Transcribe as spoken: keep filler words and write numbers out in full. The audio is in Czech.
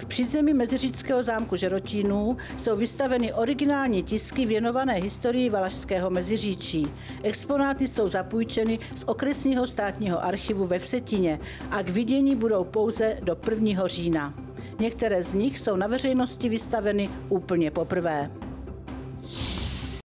V přízemí meziříčského zámku Žerotínů jsou vystaveny originální tisky věnované historii Valašského Meziříčí. Exponáty jsou zapůjčeny z okresního státního archivu ve Vsetíně a k vidění budou pouze do prvního října. Některé z nich jsou na veřejnosti vystaveny úplně poprvé.